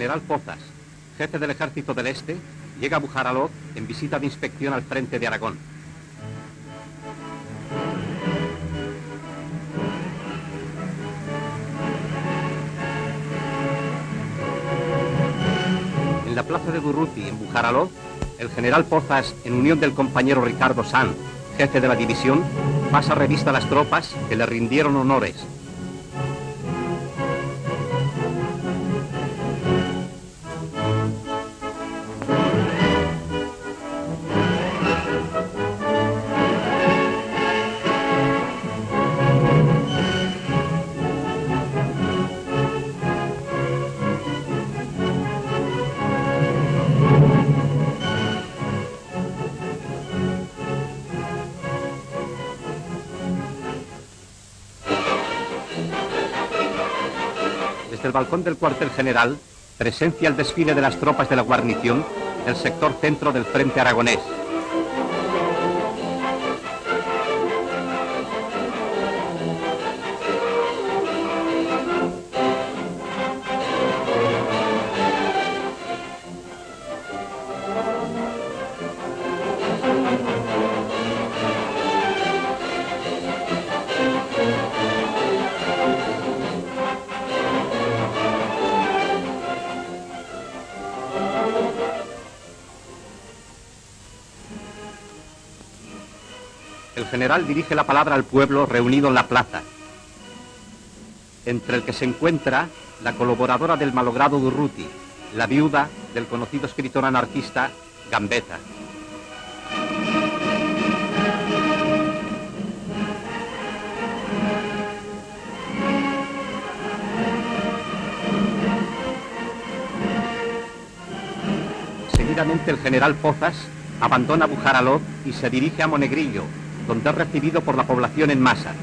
general Pozas, jefe del Ejército del Este, llega a Bujaralot en visita de inspección al frente de Aragón. En la plaza de Durruti, en Bujaralot, el general Pozas, en unión del compañero Ricardo Sanz, jefe de la división, pasa revista a las tropas que le rindieron honores. Desde el balcón del cuartel general presencia el desfile de las tropas de la guarnición del sector centro del frente aragonés. El general dirige la palabra al pueblo reunido en la plaza, entre el que se encuentra la colaboradora del malogrado Durruti, la viuda del conocido escritor anarquista Gambetta. Seguidamente el general Pozas abandona Bujaralot y se dirige a Monegrillo, donde es recibido por la población en masa.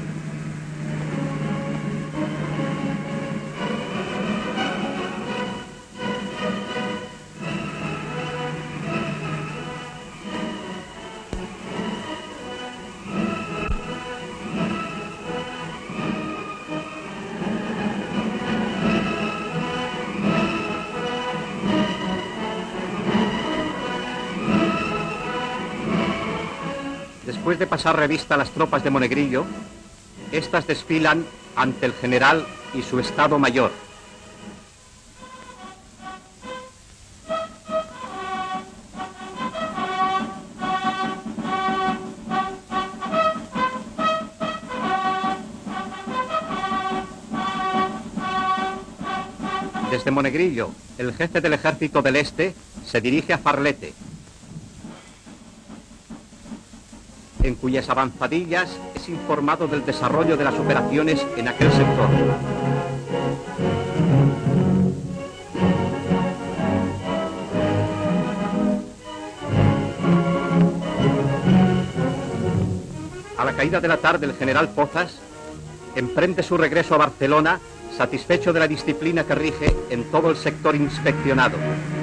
Después de pasar revista a las tropas de Monegrillo, estas desfilan ante el general y su Estado Mayor. Desde Monegrillo, el jefe del Ejército del Este se dirige a Farlete, en cuyas avanzadillas es informado del desarrollo de las operaciones en aquel sector. A la caída de la tarde, el general Pozas emprende su regreso a Barcelona, satisfecho de la disciplina que rige en todo el sector inspeccionado.